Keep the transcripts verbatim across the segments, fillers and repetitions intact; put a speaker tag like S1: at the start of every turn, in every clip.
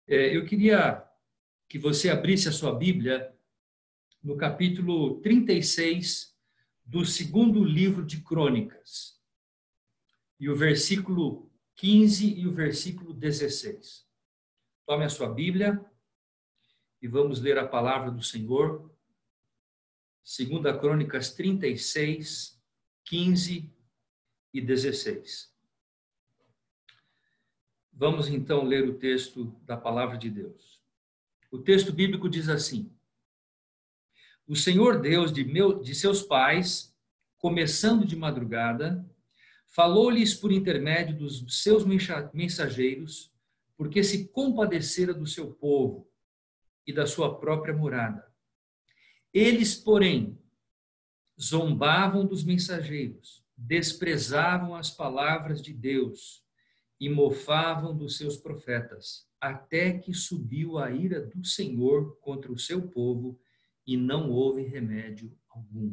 S1: É, eu queria que você abrisse a sua Bíblia no capítulo trinta e seis do segundo livro de Crônicas, e o versículo quinze e o versículo dezesseis. Tome a sua Bíblia e vamos ler a palavra do Senhor. Segunda Crônicas trinta e seis, quinze e dezesseis. Vamos então ler o texto da palavra de Deus. O texto bíblico diz assim: O Senhor Deus de, meu, de seus pais, começando de madrugada, falou-lhes por intermédio dos seus mensageiros, porque se compadecera do seu povo e da sua própria morada. Eles, porém, zombavam dos mensageiros, desprezavam as palavras de Deus e mofavam dos seus profetas, até que subiu a ira do Senhor contra o seu povo e não houve remédio algum.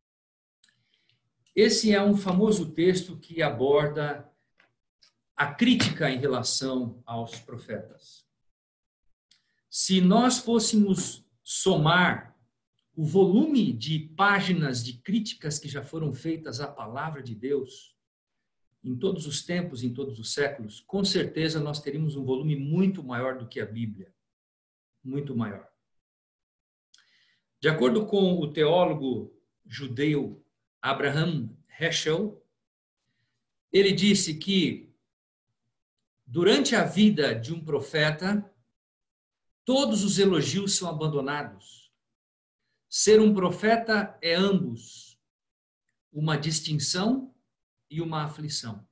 S1: Esse é um famoso texto que aborda a crítica em relação aos profetas. Se nós fôssemos somar o volume de páginas de críticas que já foram feitas à palavra de Deus, em todos os tempos, em todos os séculos, com certeza nós teríamos um volume muito maior do que a Bíblia. Muito maior. De acordo com o teólogo judeu Abraham Heschel, ele disse que durante a vida de um profeta, todos os elogios são abandonados. Ser um profeta é ambos uma distinção e uma aflição.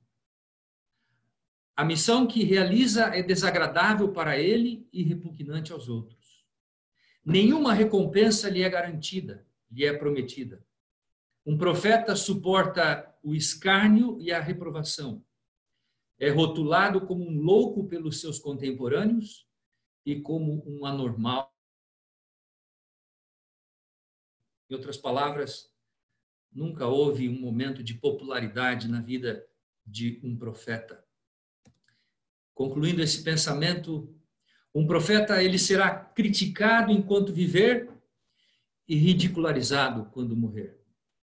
S1: A missão que realiza é desagradável para ele e repugnante aos outros. Nenhuma recompensa lhe é garantida, lhe é prometida. Um profeta suporta o escárnio e a reprovação. É rotulado como um louco pelos seus contemporâneos e como um anormal. Em outras palavras, nunca houve um momento de popularidade na vida de um profeta. Concluindo esse pensamento, um profeta ele será criticado enquanto viver e ridicularizado quando morrer.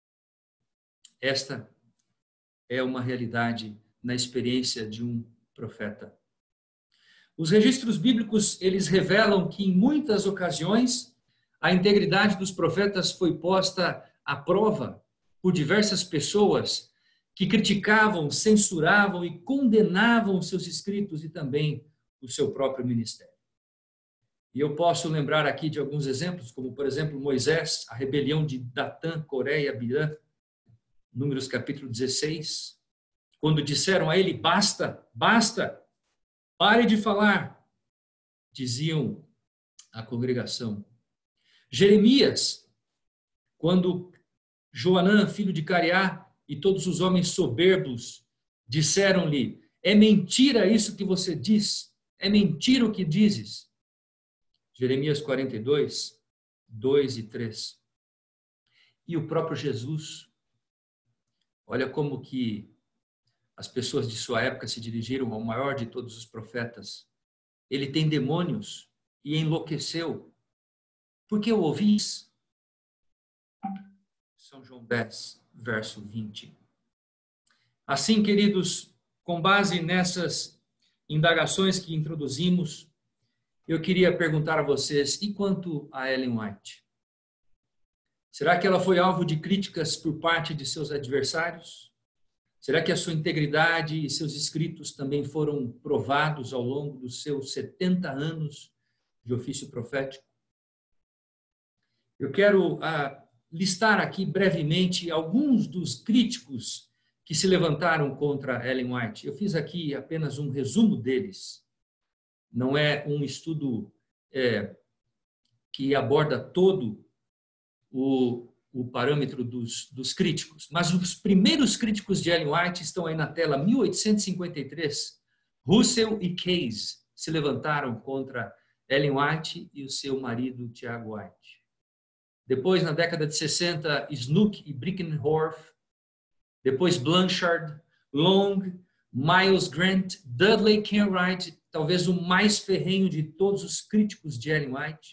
S1: Esta é uma realidade na experiência de um profeta. Os registros bíblicos, eles revelam que em muitas ocasiões a integridade dos profetas foi posta à prova por diversas pessoas que criticavam, censuravam e condenavam seus escritos e também o seu próprio ministério. E eu posso lembrar aqui de alguns exemplos, como, por exemplo, Moisés, a rebelião de Datã, Coré e Abirã, Números capítulo dezesseis, quando disseram a ele, basta, basta, pare de falar, diziam a congregação. Jeremias, quando Joanã, filho de Careá, e todos os homens soberbos disseram-lhe, é mentira isso que você diz, é mentira o que dizes. Jeremias quarenta e dois, dois e três. E o próprio Jesus, olha como que as pessoas de sua época se dirigiram ao maior de todos os profetas. Ele tem demônios e enlouqueceu. Por que o ouvis? São João dez, verso vinte. Assim, queridos, com base nessas indagações que introduzimos, eu queria perguntar a vocês, e quanto a Ellen White? Será que ela foi alvo de críticas por parte de seus adversários? Será que a sua integridade e seus escritos também foram provados ao longo dos seus setenta anos de ofício profético? Eu quero ah, listar aqui brevemente alguns dos críticos que se levantaram contra Ellen White. Eu fiz aqui apenas um resumo deles. Não é um estudo é, que aborda todo o, o parâmetro dos, dos críticos, mas os primeiros críticos de Ellen White estão aí na tela. mil oitocentos e cinquenta e três, Russell e Case se levantaram contra Ellen White e o seu marido Tiago White. Depois, na década de sessenta, Snook e Brinkenhorst. Depois, Blanchard, Long, Miles Grant, Dudley Kenwright, talvez o mais ferrenho de todos os críticos de Ellen White.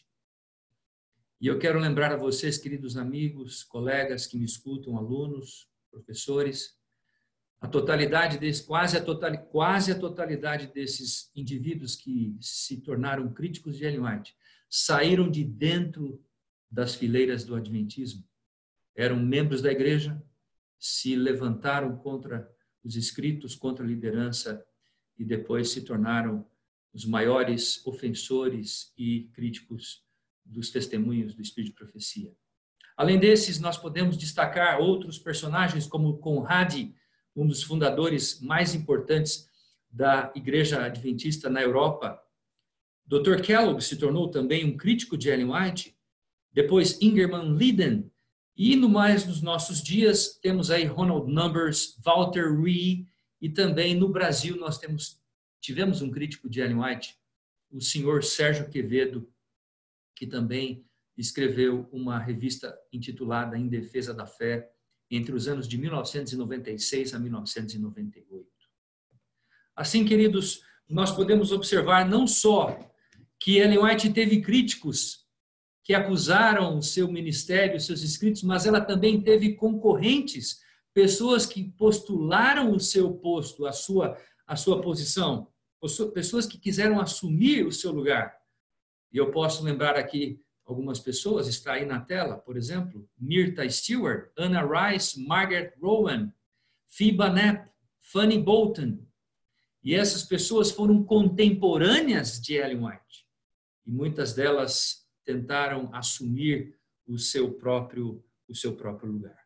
S1: E eu quero lembrar a vocês, queridos amigos, colegas que me escutam, alunos, professores, a totalidade desses, quase a total, quase a totalidade desses indivíduos que se tornaram críticos de Ellen White saíram de dentro das fileiras do adventismo. Eram membros da igreja, se levantaram contra os escritos, contra a liderança e depois se tornaram os maiores ofensores e críticos dos testemunhos do Espírito de Profecia. Além desses, nós podemos destacar outros personagens como Conrad, um dos fundadores mais importantes da Igreja Adventista na Europa. doutor Kellogg se tornou também um crítico de Ellen White. Depois Ingerman Liden. E no mais dos nossos dias temos aí Ronald Numbers, Walter Ree, e também no Brasil nós temos, tivemos um crítico de Ellen White, o senhor Sérgio Quevedo, que também escreveu uma revista intitulada Em Defesa da Fé, entre os anos de mil novecentos e noventa e seis a mil novecentos e noventa e oito. Assim, queridos, nós podemos observar não só que Ellen White teve críticos que acusaram o seu ministério, seus escritos, mas ela também teve concorrentes, pessoas que postularam o seu posto, a sua, a sua posição, pessoas que quiseram assumir o seu lugar. E eu posso lembrar aqui algumas pessoas, está aí na tela, por exemplo, Myrta Stewart, Anna Rice, Margaret Rowan, Phoebe Knapp, Fanny Bolton. E essas pessoas foram contemporâneas de Ellen White. E muitas delas tentaram assumir o seu próprio, o seu próprio lugar.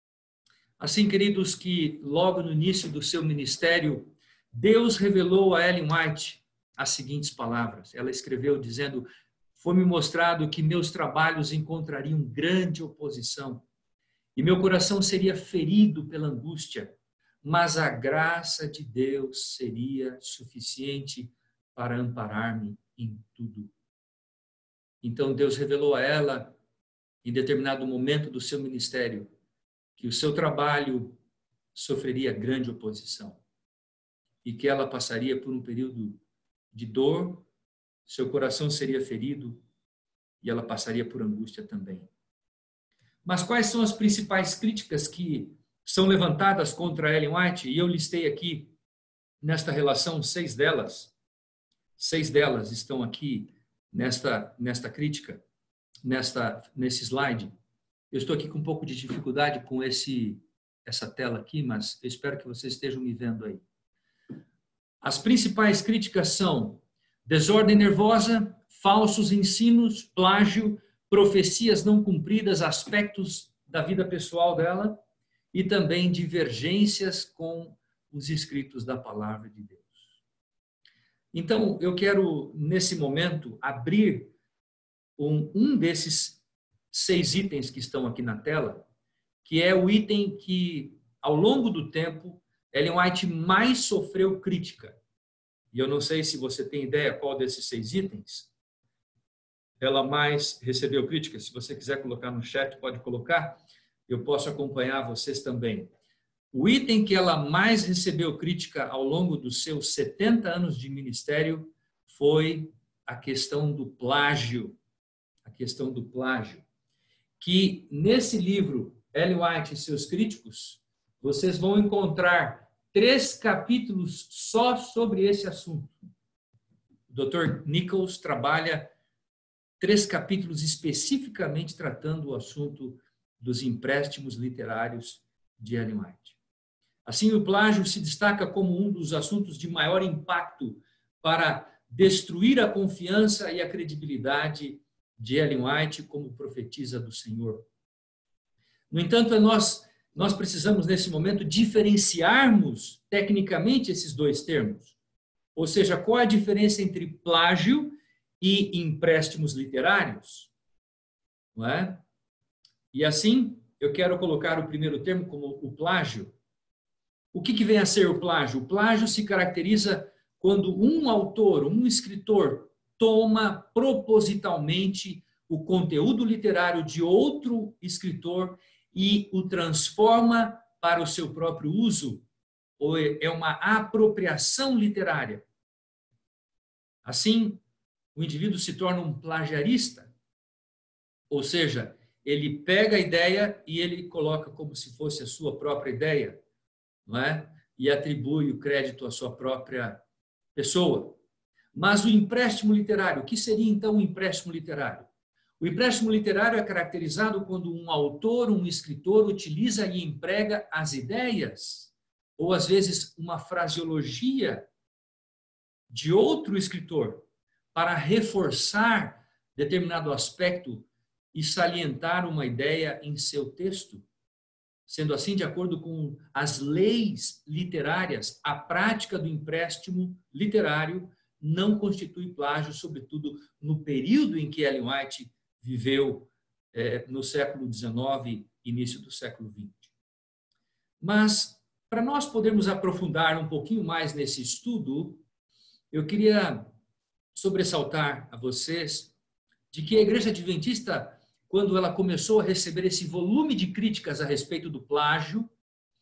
S1: Assim, queridos, que logo no início do seu ministério, Deus revelou a Ellen White as seguintes palavras. Ela escreveu dizendo: foi-me mostrado que meus trabalhos encontrariam grande oposição e meu coração seria ferido pela angústia, mas a graça de Deus seria suficiente para amparar-me em tudo. Então Deus revelou a ela, em determinado momento do seu ministério, que o seu trabalho sofreria grande oposição e que ela passaria por um período de dor, seu coração seria ferido e ela passaria por angústia também. Mas quais são as principais críticas que são levantadas contra Ellen White? E eu listei aqui, nesta relação, seis delas. Seis delas estão aqui nesta, nesta crítica, nesta, nesse slide. Eu estou aqui com um pouco de dificuldade com esse, essa tela aqui, mas eu espero que vocês estejam me vendo aí. As principais críticas são desordem nervosa, falsos ensinos, plágio, profecias não cumpridas, aspectos da vida pessoal dela e também divergências com os escritos da palavra de Deus. Então, eu quero, nesse momento, abrir um, um desses seis itens que estão aqui na tela, que é o item que, ao longo do tempo, Ellen White mais sofreu crítica. E eu não sei se você tem ideia qual desses seis itens ela mais recebeu crítica. Se você quiser colocar no chat, pode colocar. Eu posso acompanhar vocês também. O item que ela mais recebeu crítica ao longo dos seus setenta anos de ministério foi a questão do plágio. A questão do plágio. Que nesse livro, Ellen White e seus críticos, vocês vão encontrar três capítulos só sobre esse assunto. O doutor Nichols trabalha três capítulos especificamente tratando o assunto dos empréstimos literários de Ellen White. Assim, o plágio se destaca como um dos assuntos de maior impacto para destruir a confiança e a credibilidade de Ellen White como profetisa do Senhor. No entanto, nós, nós precisamos, nesse momento, diferenciarmos tecnicamente esses dois termos. Ou seja, qual a diferença entre plágio e empréstimos literários? Não é? E assim, eu quero colocar o primeiro termo como o plágio. O que, que vem a ser o plágio? O plágio se caracteriza quando um autor, um escritor, toma propositalmente o conteúdo literário de outro escritor e o transforma para o seu próprio uso, ou é uma apropriação literária. Assim, o indivíduo se torna um plagiarista, ou seja, ele pega a ideia e ele coloca como se fosse a sua própria ideia, não é? E atribui o crédito à sua própria pessoa. Mas o empréstimo literário, o que seria então um empréstimo literário? O empréstimo literário é caracterizado quando um autor, um escritor, utiliza e emprega as ideias, ou às vezes uma fraseologia de outro escritor, para reforçar determinado aspecto e salientar uma ideia em seu texto. Sendo assim, de acordo com as leis literárias, a prática do empréstimo literário não constitui plágio, sobretudo no período em que Ellen White viveu, eh, no século dezenove, início do século vinte. Mas, para nós podermos aprofundar um pouquinho mais nesse estudo, eu queria sobressaltar a vocês de que a Igreja Adventista, quando ela começou a receber esse volume de críticas a respeito do plágio,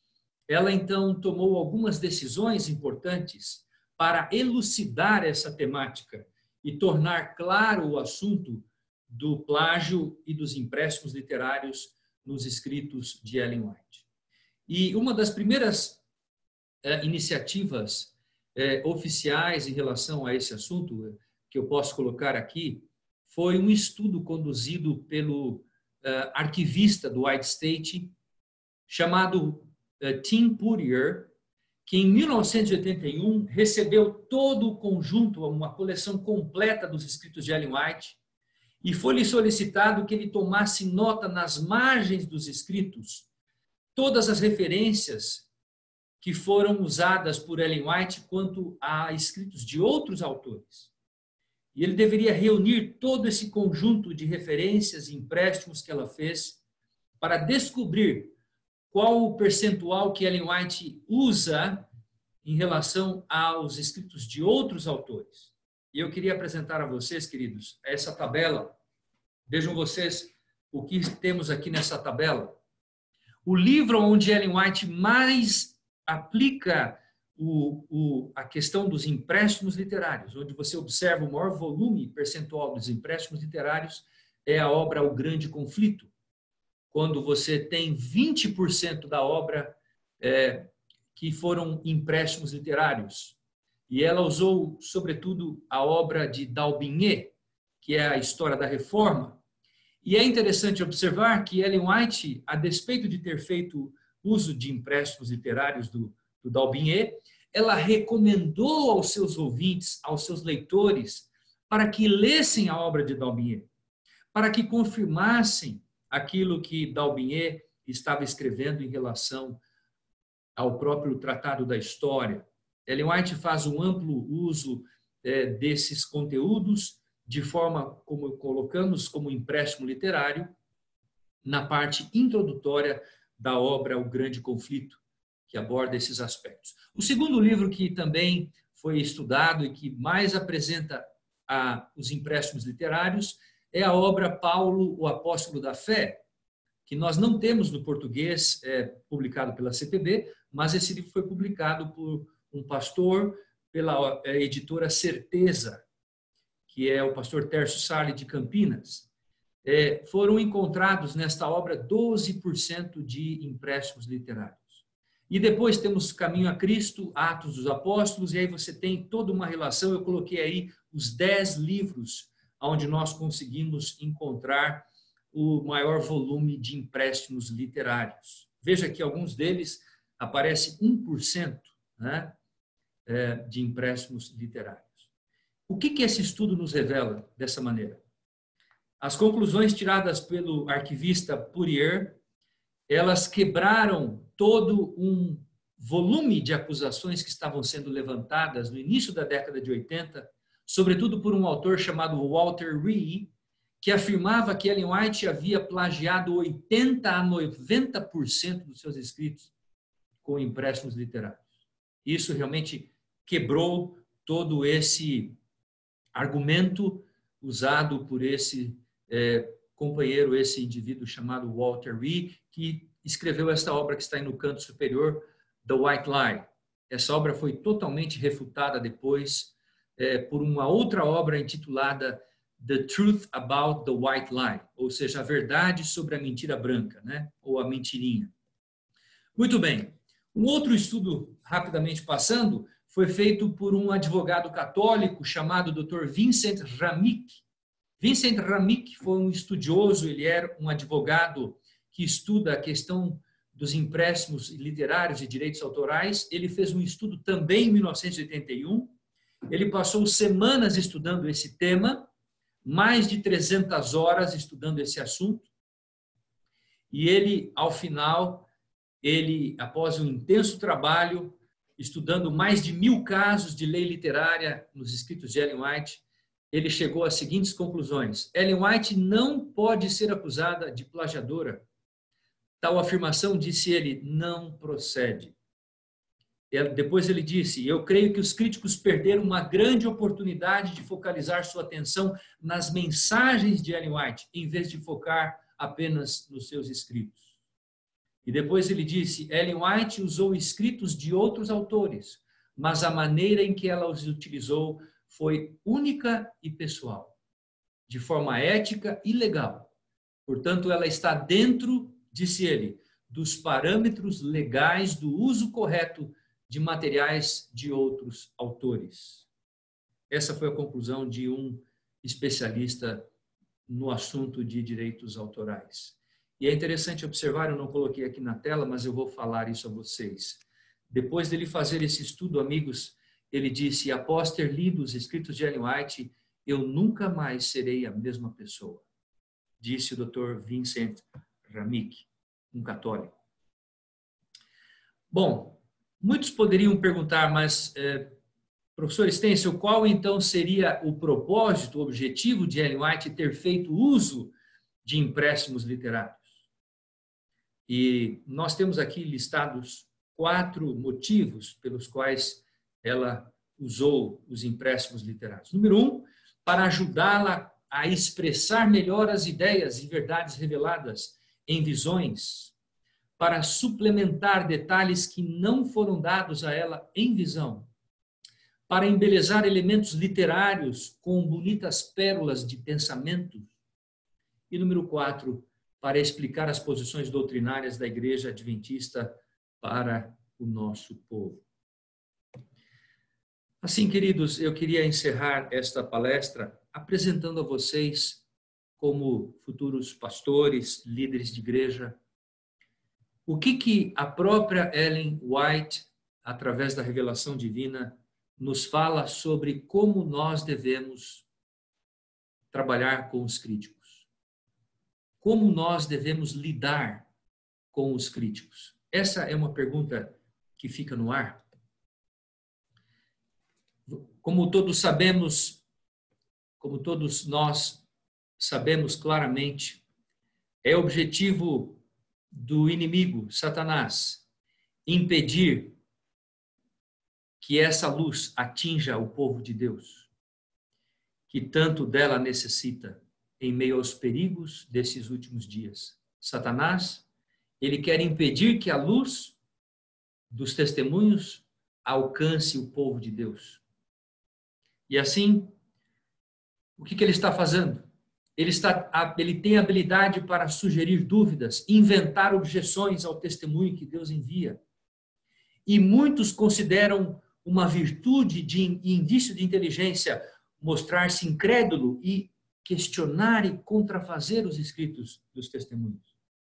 S1: ela então tomou algumas decisões importantes para elucidar essa temática e tornar claro o assunto do plágio e dos empréstimos literários nos escritos de Ellen White. E uma das primeiras eh, iniciativas eh, oficiais em relação a esse assunto, que eu posso colocar aqui, foi um estudo conduzido pelo uh, arquivista do White State, chamado uh, Tim Puryear, que em mil novecentos e oitenta e um recebeu todo o conjunto, uma coleção completa dos escritos de Ellen White, e foi-lhe solicitado que ele tomasse nota nas margens dos escritos, todas as referências que foram usadas por Ellen White quanto a escritos de outros autores. E ele deveria reunir todo esse conjunto de referências e empréstimos que ela fez para descobrir qual o percentual que Ellen White usa em relação aos escritos de outros autores. E eu queria apresentar a vocês, queridos, essa tabela. Vejam vocês o que temos aqui nessa tabela. O livro onde Ellen White mais aplica O, o, a questão dos empréstimos literários, onde você observa o maior volume percentual dos empréstimos literários, é a obra O Grande Conflito, quando você tem vinte por cento da obra é, que foram empréstimos literários. E ela usou, sobretudo, a obra de D'Aubigné, que é a História da Reforma. E é interessante observar que Ellen White, a despeito de ter feito uso de empréstimos literários do do D'Aubigné, ela recomendou aos seus ouvintes, aos seus leitores, para que lessem a obra de D'Aubigné, para que confirmassem aquilo que D'Aubigné estava escrevendo em relação ao próprio Tratado da História. Ellen White faz um amplo uso é, desses conteúdos, de forma como colocamos como empréstimo literário, na parte introdutória da obra O Grande Conflito, que aborda esses aspectos. O segundo livro que também foi estudado e que mais apresenta a, os empréstimos literários é a obra Paulo, o Apóstolo da Fé, que nós não temos no português, é, publicado pela C P B, mas esse livro foi publicado por um pastor, pela é, editora Certeza, que é o pastor Tércio Sarli de Campinas. É, foram encontrados nesta obra doze por cento de empréstimos literários. E depois temos Caminho a Cristo, Atos dos Apóstolos, e aí você tem toda uma relação. Eu coloquei aí os dez livros onde nós conseguimos encontrar o maior volume de empréstimos literários. Veja que alguns deles aparece um por cento, né, de empréstimos literários. O que, que esse estudo nos revela dessa maneira? As conclusões tiradas pelo arquivista Puryear, elas quebraram todo um volume de acusações que estavam sendo levantadas no início da década de oitenta, sobretudo por um autor chamado Walter Ree, que afirmava que Ellen White havia plagiado oitenta a noventa por cento dos seus escritos com empréstimos literários. Isso realmente quebrou todo esse argumento usado por esse é, companheiro, esse indivíduo chamado Walter Ree, que escreveu esta obra que está aí no canto superior, The White Lie. Essa obra foi totalmente refutada depois é, por uma outra obra intitulada The Truth About the White Lie, ou seja, a verdade sobre a mentira branca, né? Ou a mentirinha. Muito bem. Um outro estudo, rapidamente passando, foi feito por um advogado católico chamado doutor Vincent Ramick. Vincent Ramick foi um estudioso, ele era um advogado que estuda a questão dos empréstimos literários e direitos autorais. Ele fez um estudo também em mil novecentos e oitenta e um. Ele passou semanas estudando esse tema, mais de trezentas horas estudando esse assunto. E ele, ao final, ele, após um intenso trabalho, estudando mais de mil casos de lei literária nos escritos de Ellen White, ele chegou às seguintes conclusões. Ellen White não pode ser acusada de plagiadora. Tal afirmação, disse ele, não procede. Depois ele disse, eu creio que os críticos perderam uma grande oportunidade de focalizar sua atenção nas mensagens de Ellen White, em vez de focar apenas nos seus escritos. E depois ele disse, Ellen White usou escritos de outros autores, mas a maneira em que ela os utilizou foi única e pessoal, de forma ética e legal. Portanto, ela está dentro, disse ele, dos parâmetros legais do uso correto de materiais de outros autores. Essa foi a conclusão de um especialista no assunto de direitos autorais. E é interessante observar, eu não coloquei aqui na tela, mas eu vou falar isso a vocês. Depois dele fazer esse estudo, amigos, ele disse, após ter lido os escritos de Ellen White, eu nunca mais serei a mesma pessoa, disse o doutor Vincent Ramick, um católico. Bom, muitos poderiam perguntar, mas, eh, professor Stencil, qual então seria o propósito, o objetivo de Ellen White ter feito uso de empréstimos literários? E nós temos aqui listados quatro motivos pelos quais ela usou os empréstimos literários. Número um, para ajudá-la a expressar melhor as ideias e verdades reveladas em visões, para suplementar detalhes que não foram dados a ela em visão, para embelezar elementos literários com bonitas pérolas de pensamento. E número quatro, para explicar as posições doutrinárias da Igreja Adventista para o nosso povo. Assim, queridos, eu queria encerrar esta palestra apresentando a vocês, como futuros pastores, líderes de igreja, o que que a própria Ellen White, através da revelação divina, nos fala sobre como nós devemos trabalhar com os críticos. Como nós devemos lidar com os críticos? Essa é uma pergunta que fica no ar. Como todos sabemos, como todos nós sabemos claramente, é objetivo do inimigo, Satanás, impedir que essa luz atinja o povo de Deus, que tanto dela necessita em meio aos perigos desses últimos dias. Satanás, ele quer impedir que a luz dos testemunhos alcance o povo de Deus. E assim, o que que ele está fazendo? Ele, está, ele tem habilidade para sugerir dúvidas, inventar objeções ao testemunho que Deus envia. E muitos consideram uma virtude de indício de inteligência mostrar-se incrédulo e questionar e contrafazer os escritos dos testemunhos.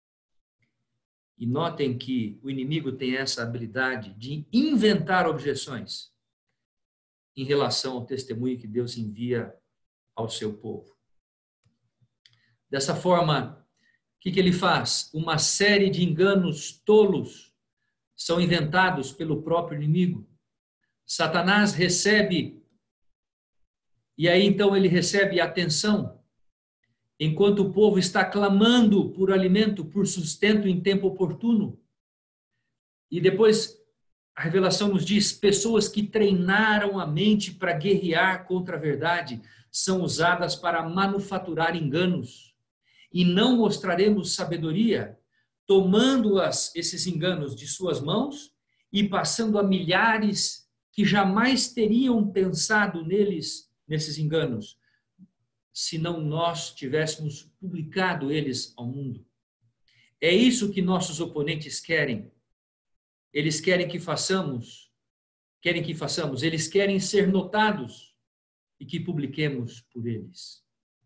S1: E notem que o inimigo tem essa habilidade de inventar objeções em relação ao testemunho que Deus envia ao seu povo. Dessa forma, o que que ele faz? Uma série de enganos tolos são inventados pelo próprio inimigo. Satanás recebe, e aí então ele recebe atenção, enquanto o povo está clamando por alimento, por sustento em tempo oportuno. E depois a revelação nos diz, pessoas que treinaram a mente para guerrear contra a verdade são usadas para manufaturar enganos. E não mostraremos sabedoria, tomando-as, esses enganos, de suas mãos e passando a milhares que jamais teriam pensado neles, nesses enganos, se não nós tivéssemos publicado eles ao mundo. É isso que nossos oponentes querem. Eles querem que façamos, querem que façamos, eles querem ser notados e que publiquemos por eles.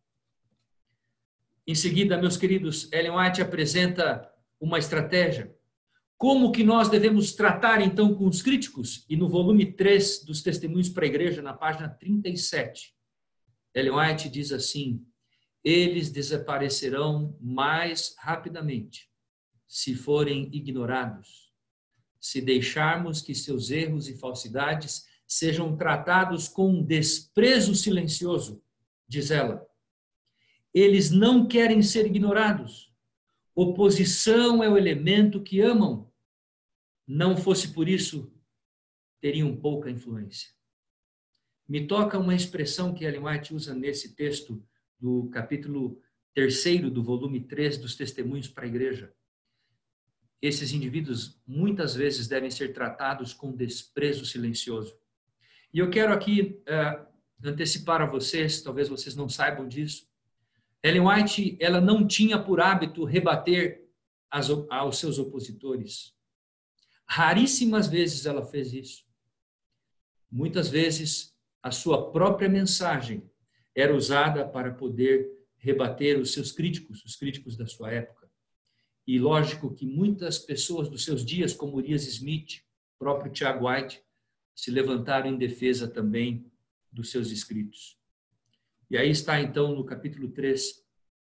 S1: Em seguida, meus queridos, Ellen White apresenta uma estratégia. Como que nós devemos tratar, então, com os críticos? E no volume três dos Testemunhos para a Igreja, na página trinta e sete, Ellen White diz assim: eles desaparecerão mais rapidamente se forem ignorados, se deixarmos que seus erros e falsidades sejam tratados com desprezo silencioso, diz ela. Eles não querem ser ignorados. Oposição é o elemento que amam. Não fosse por isso, teriam pouca influência. Me toca uma expressão que Ellen White usa nesse texto do capítulo terceiro do volume três dos Testemunhos para a Igreja. Esses indivíduos muitas vezes devem ser tratados com desprezo silencioso. E eu quero aqui uh, antecipar a vocês, talvez vocês não saibam disso, Ellen White, ela não tinha por hábito rebater as, aos seus opositores. Raríssimas vezes ela fez isso. Muitas vezes a sua própria mensagem era usada para poder rebater os seus críticos, os críticos da sua época. E lógico que muitas pessoas dos seus dias, como Urias Smith, próprio Tiago White, se levantaram em defesa também dos seus escritos. E aí está, então, no capítulo três,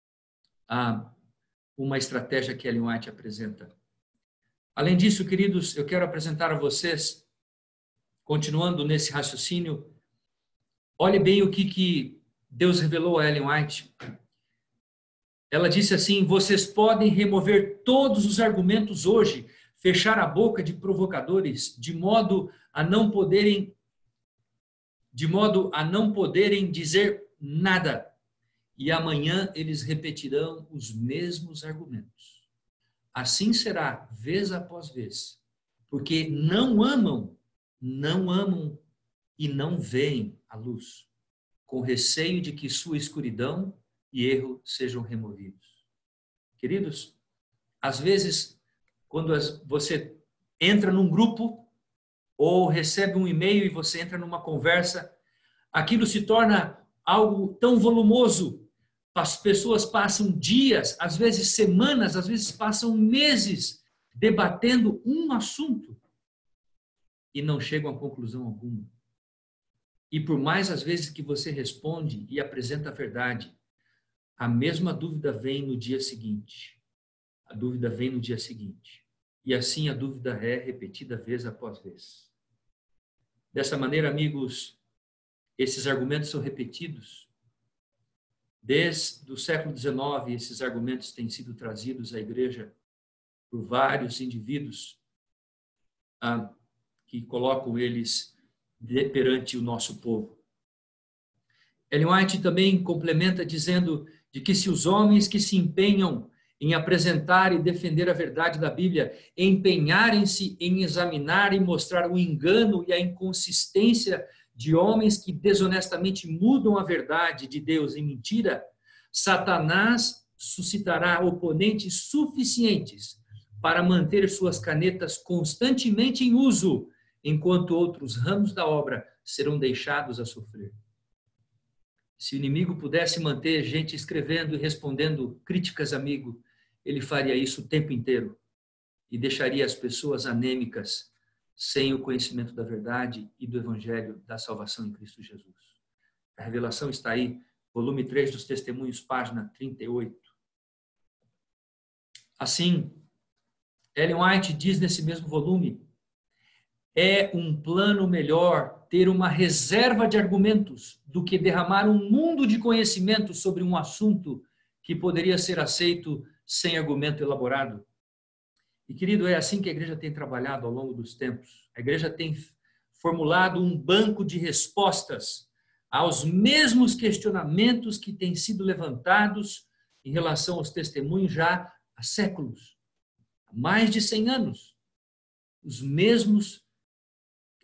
S1: a, uma estratégia que Ellen White apresenta. Além disso, queridos, eu quero apresentar a vocês, continuando nesse raciocínio, olhe bem o que, que Deus revelou a Ellen White. Ela disse assim: vocês podem remover todos os argumentos hoje, fechar a boca de provocadores, de modo a não poderem, de modo a não poderem dizer nada. E amanhã eles repetirão os mesmos argumentos. Assim será, vez após vez, porque não amam, não amam e não veem a luz, com receio de que sua escuridão e erro sejam removidos. Queridos, às vezes, quando você entra num grupo ou recebe um e-mail e você entra numa conversa, aquilo se torna algo tão volumoso. As pessoas passam dias, às vezes semanas, às vezes passam meses debatendo um assunto e não chegam a conclusão alguma. E por mais às vezes que você responde e apresenta a verdade, a mesma dúvida vem no dia seguinte. A dúvida vem no dia seguinte. E assim a dúvida é repetida vez após vez. Dessa maneira, amigos, esses argumentos são repetidos. Desde o século dezenove, esses argumentos têm sido trazidos à igreja por vários indivíduos ah, que colocam eles perante o nosso povo. Ellen White também complementa dizendo de que se os homens que se empenham em apresentar e defender a verdade da Bíblia empenharem-se em examinar e mostrar o engano e a inconsistência de homens que desonestamente mudam a verdade de Deus em mentira, Satanás suscitará oponentes suficientes para manter suas canetas constantemente em uso, enquanto outros ramos da obra serão deixados a sofrer. Se o inimigo pudesse manter gente escrevendo e respondendo críticas, amigo, ele faria isso o tempo inteiro e deixaria as pessoas anêmicas, sem o conhecimento da verdade e do evangelho da salvação em Cristo Jesus. A revelação está aí, volume três dos Testemunhos, página trinta e oito. Assim, Ellen White diz nesse mesmo volume: é um plano melhor ter uma reserva de argumentos do que derramar um mundo de conhecimento sobre um assunto que poderia ser aceito sem argumento elaborado. E, querido, é assim que a igreja tem trabalhado ao longo dos tempos. A igreja tem formulado um banco de respostas aos mesmos questionamentos que têm sido levantados em relação aos testemunhos já há séculos, há mais de cem anos. Os mesmos,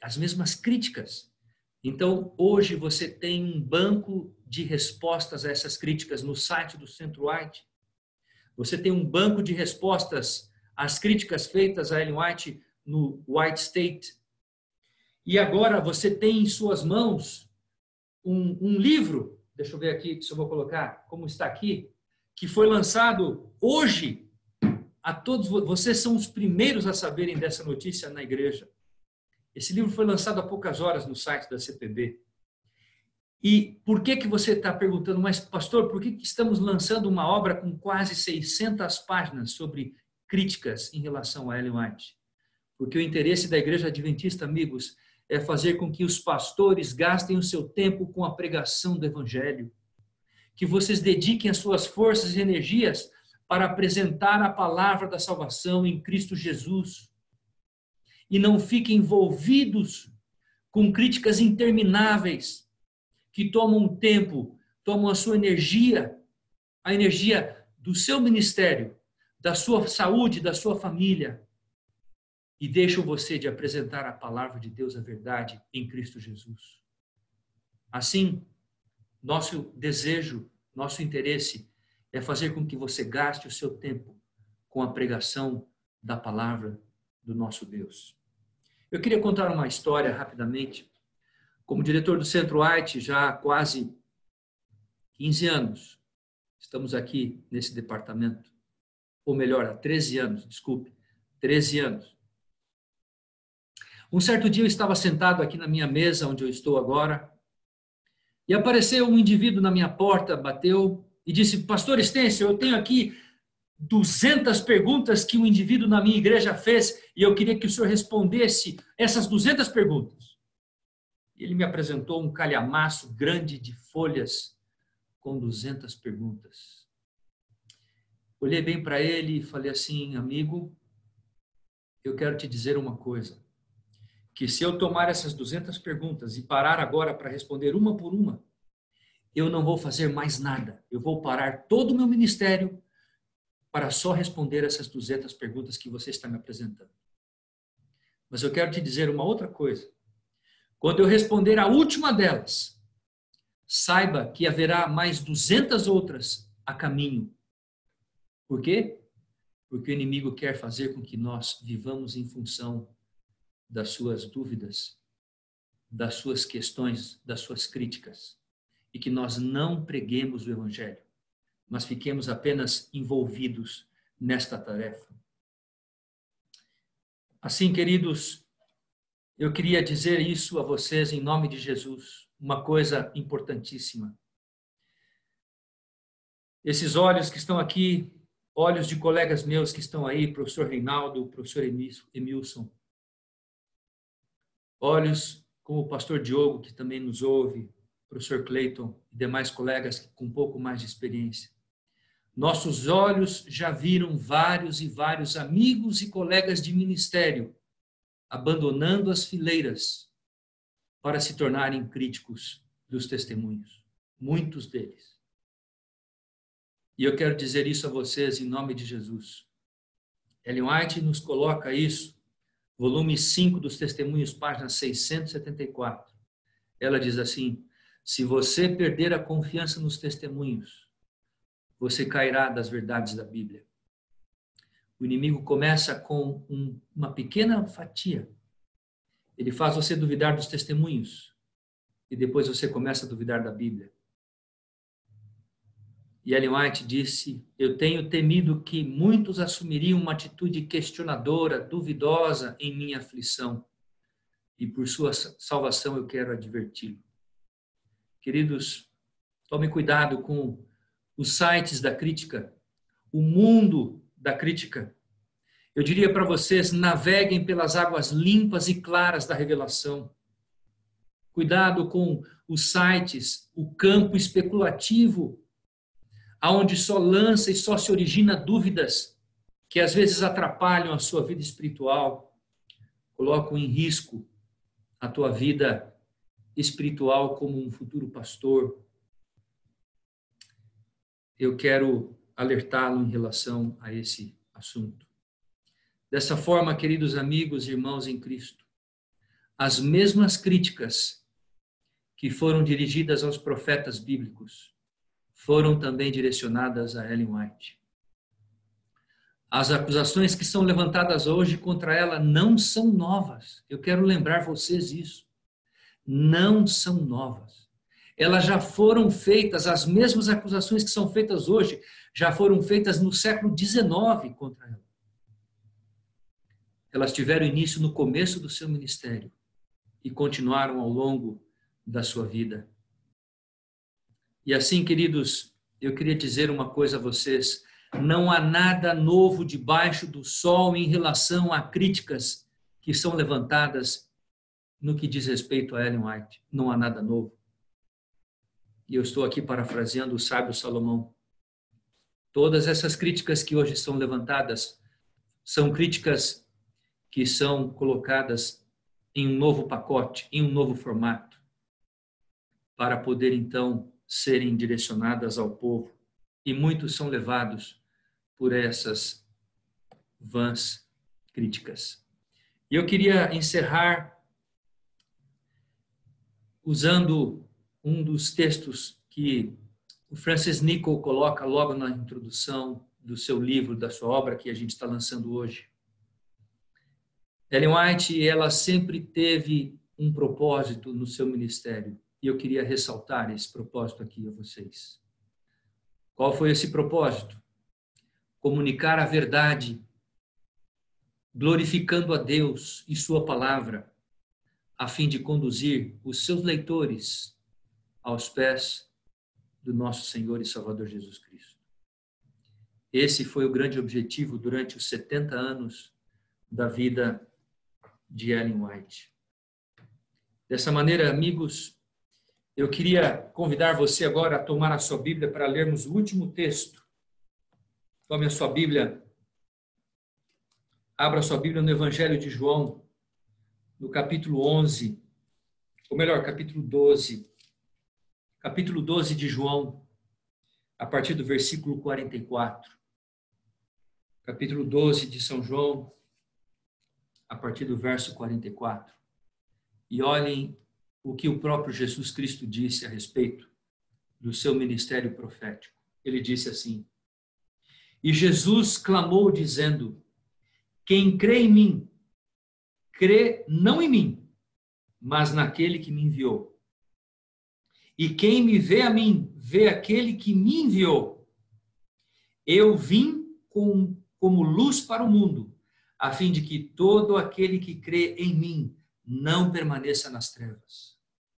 S1: as mesmas críticas. Então, hoje você tem um banco de respostas a essas críticas no site do Centro White. Você tem um banco de respostas às críticas feitas a Ellen White no White State. E agora você tem em suas mãos um, um livro, deixa eu ver aqui se eu vou colocar, como está aqui, que foi lançado hoje. A todos vocês são os primeiros a saberem dessa notícia na igreja. Esse livro foi lançado há poucas horas no site da C P B. E por que que você está perguntando, mas pastor, por que que estamos lançando uma obra com quase seiscentas páginas sobre críticas em relação a Ellen White? Porque o interesse da Igreja Adventista, amigos, é fazer com que os pastores gastem o seu tempo com a pregação do Evangelho. Que vocês dediquem as suas forças e energias para apresentar a palavra da salvação em Cristo Jesus. E não fiquem envolvidos com críticas intermináveis que tomam tempo, tomam a sua energia, a energia do seu ministério, da sua saúde, da sua família, e deixam você de apresentar a palavra de Deus, a verdade, em Cristo Jesus. Assim, nosso desejo, nosso interesse é fazer com que você gaste o seu tempo com a pregação da palavra do nosso Deus. Eu queria contar uma história rapidamente. Como diretor do Centro White já há quase quinze anos, estamos aqui nesse departamento, ou melhor, há treze anos, desculpe, treze anos. Um certo dia eu estava sentado aqui na minha mesa, onde eu estou agora, e apareceu um indivíduo na minha porta, bateu e disse: pastor Estêncio, eu tenho aqui duzentas perguntas que um indivíduo na minha igreja fez e eu queria que o senhor respondesse essas duzentas perguntas. Ele me apresentou um calhamaço grande de folhas com duzentas perguntas. Olhei bem para ele e falei assim: amigo, eu quero te dizer uma coisa, que se eu tomar essas duzentas perguntas e parar agora para responder uma por uma, eu não vou fazer mais nada. Eu vou parar todo o meu ministério para só responder essas duzentas perguntas que você está me apresentando. Mas eu quero te dizer uma outra coisa. Quando eu responder a última delas, saiba que haverá mais duzentas outras a caminho. Por quê? Porque o inimigo quer fazer com que nós vivamos em função das suas dúvidas, das suas questões, das suas críticas, e que nós não preguemos o Evangelho, mas fiquemos apenas envolvidos nesta tarefa. Assim, queridos, eu queria dizer isso a vocês em nome de Jesus, uma coisa importantíssima. Esses olhos que estão aqui, olhos de colegas meus que estão aí, professor Reinaldo, professor Emilson, olhos como o pastor Diogo, que também nos ouve, professor Clayton e demais colegas com um pouco mais de experiência. Nossos olhos já viram vários e vários amigos e colegas de ministério abandonando as fileiras para se tornarem críticos dos testemunhos. Muitos deles. E eu quero dizer isso a vocês em nome de Jesus. Ellen White nos coloca isso, volume cinco dos Testemunhos, página seiscentos e setenta e quatro. Ela diz assim: se você perder a confiança nos testemunhos, você cairá das verdades da Bíblia. O inimigo começa com um, uma pequena fatia. Ele faz você duvidar dos testemunhos. E depois você começa a duvidar da Bíblia. E Ellen White disse: eu tenho temido que muitos assumiriam uma atitude questionadora, duvidosa em minha aflição. E por sua salvação eu quero adverti-lo. Queridos, tome cuidado com os sites da crítica, o mundo da crítica. Eu diria para vocês, naveguem pelas águas limpas e claras da revelação. Cuidado com os sites, o campo especulativo, aonde só lança e só se origina dúvidas que às vezes atrapalham a sua vida espiritual, colocam em risco a tua vida espiritual como um futuro pastor. Eu quero alertá-lo em relação a esse assunto. Dessa forma, queridos amigos e irmãos em Cristo, as mesmas críticas que foram dirigidas aos profetas bíblicos foram também direcionadas a Ellen White. As acusações que são levantadas hoje contra ela não são novas. Eu quero lembrar vocês isso. Não são novas. Elas já foram feitas, as mesmas acusações que são feitas hoje, já foram feitas no século dezenove contra ela. Elas tiveram início no começo do seu ministério e continuaram ao longo da sua vida. E assim, queridos, eu queria dizer uma coisa a vocês. Não há nada novo debaixo do sol em relação a críticas que são levantadas no que diz respeito a Ellen White. Não há nada novo. E eu estou aqui parafraseando o sábio Salomão. Todas essas críticas que hoje são levantadas são críticas que são colocadas em um novo pacote, em um novo formato, para poder então serem direcionadas ao povo. E muitos são levados por essas vãs críticas. E eu queria encerrar usando um dos textos que o Francis Nichol coloca logo na introdução do seu livro, da sua obra que a gente está lançando hoje. Ellen White, ela sempre teve um propósito no seu ministério. E eu queria ressaltar esse propósito aqui a vocês. Qual foi esse propósito? Comunicar a verdade, glorificando a Deus e sua palavra, a fim de conduzir os seus leitores aos pés do nosso Senhor e Salvador Jesus Cristo. Esse foi o grande objetivo durante os setenta anos da vida de Ellen White. Dessa maneira, amigos, eu queria convidar você agora a tomar a sua Bíblia para lermos o último texto. Tome a sua Bíblia, abra a sua Bíblia no Evangelho de João, no capítulo onze, ou melhor, capítulo doze. Capítulo doze de João, a partir do versículo quarenta e quatro. Capítulo doze de São João, a partir do verso quarenta e quatro. E olhem o que o próprio Jesus Cristo disse a respeito do seu ministério profético. Ele disse assim: E Jesus clamou dizendo: Quem crê em mim, crê não em mim, mas naquele que me enviou. E quem me vê a mim, vê aquele que me enviou. Eu vim com, como luz para o mundo, a fim de que todo aquele que crê em mim não permaneça nas trevas.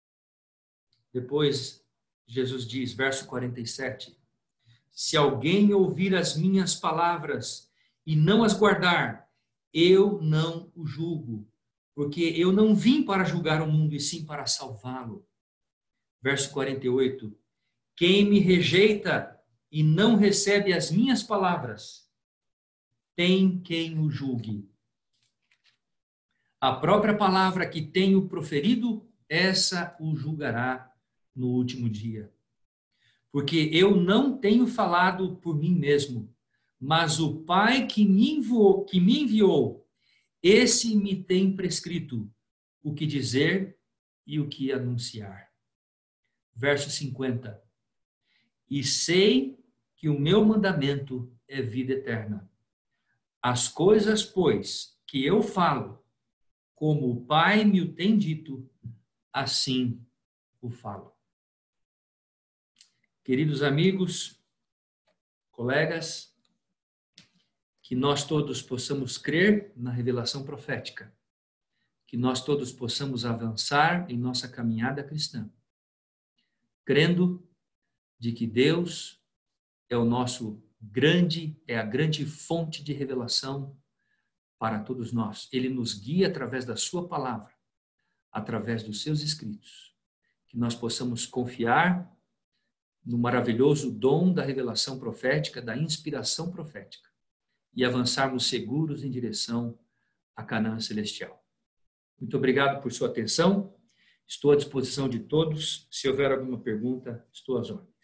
S1: Depois, Jesus diz, verso quarenta e sete, Se alguém ouvir as minhas palavras e não as guardar, eu não o julgo, porque eu não vim para julgar o mundo, e sim para salvá-lo. Verso quarenta e oito, Quem me rejeita e não recebe as minhas palavras, tem quem o julgue. A própria palavra que tenho proferido, essa o julgará no último dia. Porque eu não tenho falado por mim mesmo, mas o Pai que me enviou, que me enviou, esse me tem prescrito o que dizer e o que anunciar. Verso cinquenta. E sei que o meu mandamento é vida eterna. As coisas, pois, que eu falo, como o Pai me o tem dito, assim o falo. Queridos amigos, colegas, que nós todos possamos crer na revelação profética, que nós todos possamos avançar em nossa caminhada cristã, crendo de que Deus é o nosso grande, é a grande fonte de revelação para todos nós. Ele nos guia através da sua palavra, através dos seus escritos, que nós possamos confiar no maravilhoso dom da revelação profética, da inspiração profética, e avançarmos seguros em direção à Canaã celestial. Muito obrigado por sua atenção. Estou à disposição de todos. Se houver alguma pergunta, estou às ordens.